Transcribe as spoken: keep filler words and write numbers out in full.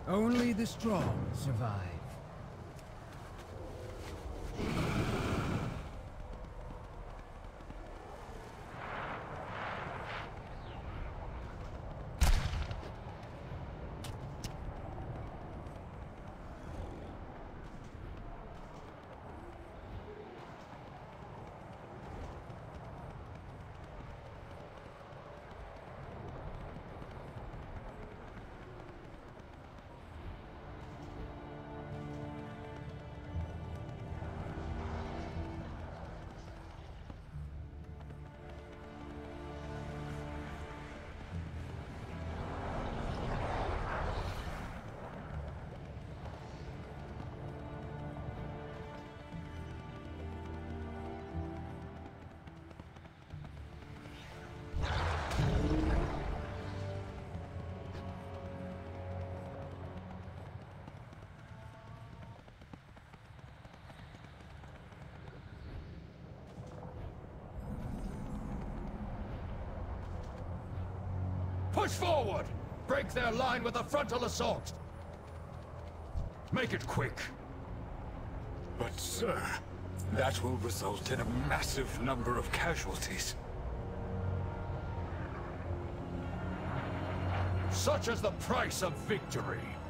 Only the strong survive. Push forward! Break their line with a frontal assault! Make it quick! But, sir, that will result in a massive number of casualties. Such is the price of victory!